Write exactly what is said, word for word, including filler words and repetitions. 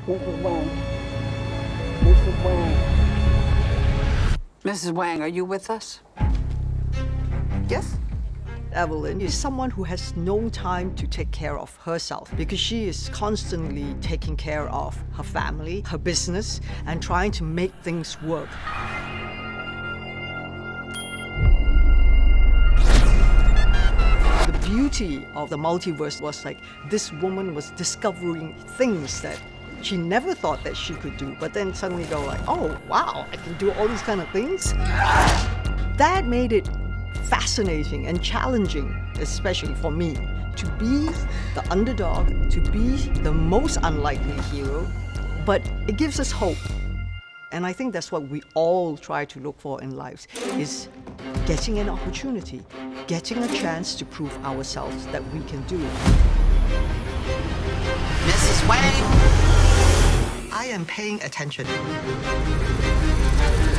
Missus Wang. Missus Wang. Missus Wang, are you with us? Yes. Evelyn is someone who has no time to take care of herself because she is constantly taking care of her family, her business, and trying to make things work. The beauty of the multiverse was like this woman was discovering things that she never thought that she could do, but then suddenly go like, oh, wow, I can do all these kind of things. That made it fascinating and challenging, especially for me, to be the underdog, to be the most unlikely hero, but it gives us hope. And I think that's what we all try to look for in life, is getting an opportunity, getting a chance to prove ourselves that we can do it. Missus Wang! I am paying attention.